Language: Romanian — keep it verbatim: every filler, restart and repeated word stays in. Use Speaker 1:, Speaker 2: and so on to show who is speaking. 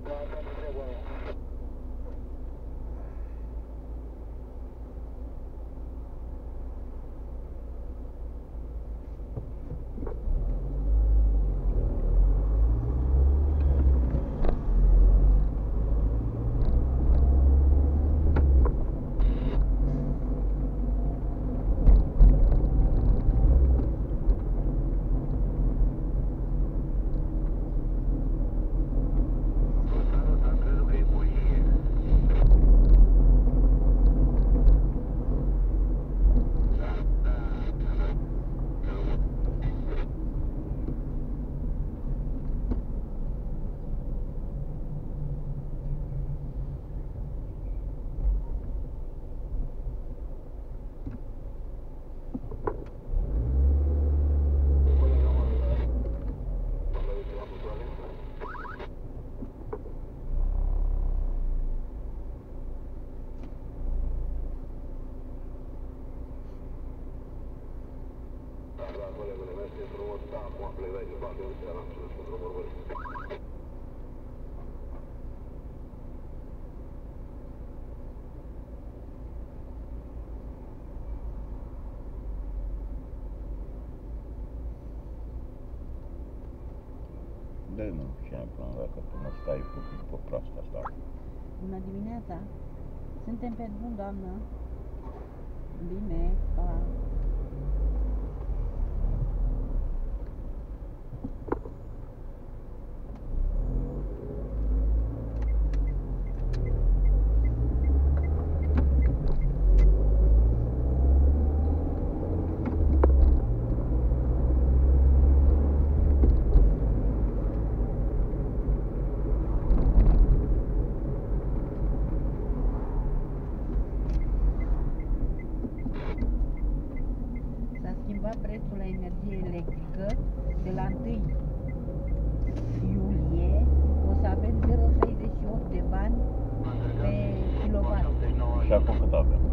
Speaker 1: Colegule, mersi frumos, da, acum plecai de față, nu seara, nu știu cum vorbesc.
Speaker 2: De nu, ce am plan dacă tu mă stai pe, pe proastă asta.
Speaker 3: Bună dimineața! Suntem pe drum, doamnă. Bine, pa! Prețul la energie electrică de la întâi iulie o să avem zero virgulă șaizeci și opt de bani pe kilowatt.
Speaker 2: Și acum cât avem?